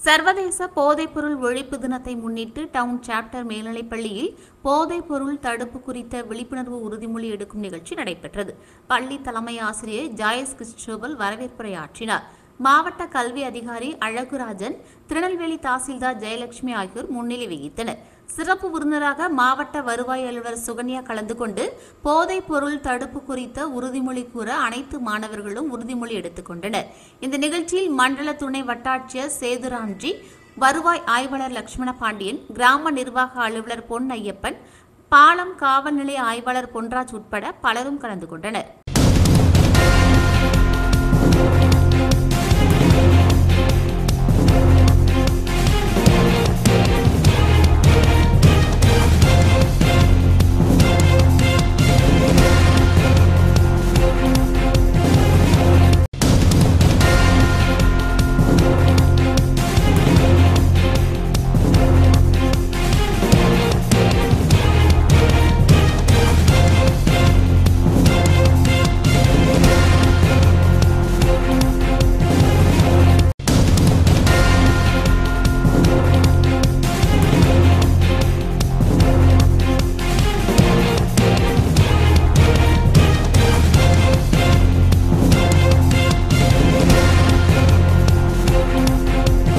சர்வதேச போதைப்பொருள் ஒழிப்பு தினத்தை முன்னிட்டு டவுன் சாப்டர் மேல்நிலைப்பள்ளியில் போதைப்பொருள் தடுப்பு குறித்த விழிப்புணர்வு உறுதிமொழி எடுக்கும் நிகழ்ச்சி நடைபெற்றது. பள்ளி தலைமை ஆசிரியர் ஜாயஸ் கிறிஸ்டோபல் வரவேற்புரையாற்றினார். மாவட்ட கல்வி அதிகாரி அழகுராஜன், திருநெல்வேலி தாசில்தார் ஜெயலட்சுமி ஆகியோர் முன்னிலை வகித்தனர். சிறப்பு விருந்தினராக மாவட்ட வருவாய் அலுவலர் சுகன்யா கலந்து கொண்டு போதைப் பொருள் தடுப்பு குறித்த உறுதிமொழி கூற அனைத்து மாணவர்களும் உறுதிமொழி எடுத்துக் கொண்டனர். இந்த நிகழ்ச்சியில் மண்டல துணை வட்டாட்சியர் சேதுராம்ஜி, வருவாய் ஆய்வாளர் லட்சுமண பாண்டியன், கிராம நிர்வாக அலுவலர் பொன் ஐயப்பன், பாலம் காவல் நிலைய ஆய்வாளர் பொன்ராஜ் உட்பட பலரும் கலந்து கொண்டனர்.